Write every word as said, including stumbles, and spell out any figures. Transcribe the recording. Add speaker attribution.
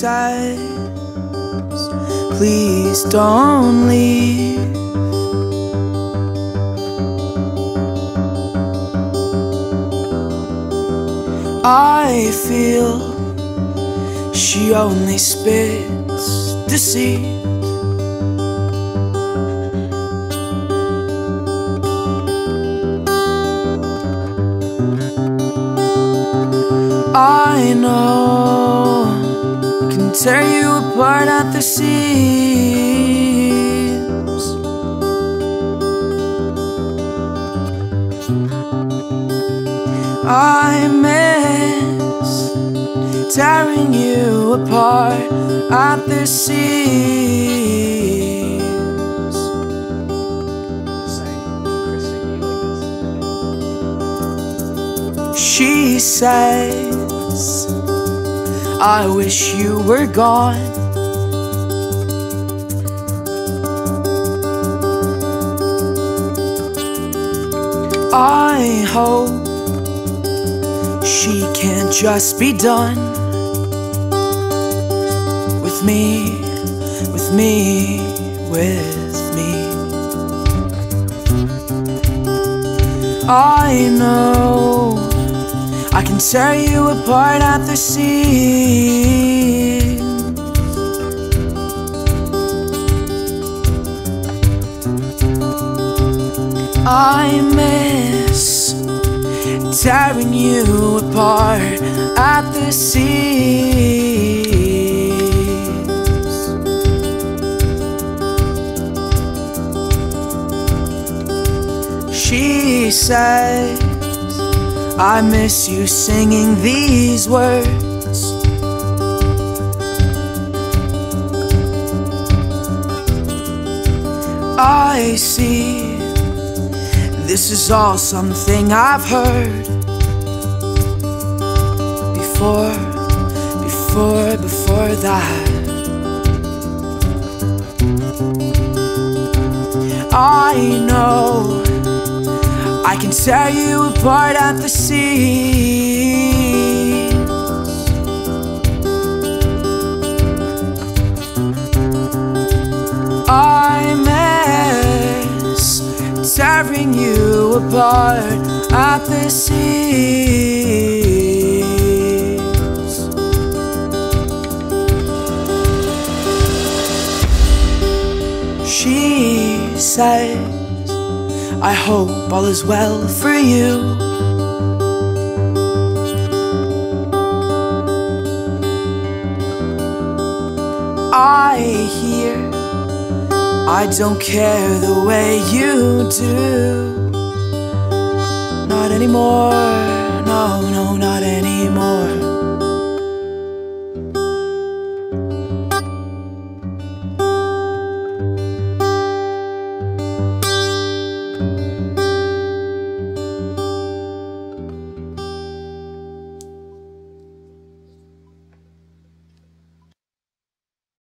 Speaker 1: says, please don't leave. I feel she only spits deceit. I know I can tear you apart at the seams. I miss tearing you apart at the seams. She says, I wish you were gone. I hope she can't just be done with me, with me, with me. I know I can tear you apart at the seams. I miss tearing you apart at the seams. She says, I miss you singing these words. I see this is all something I've heard before, before, before that. I know I can tear you apart at the seams. I miss tearing you apart at the seams. She says, I hope all is well for you. I hear I don't care the way you do, not anymore.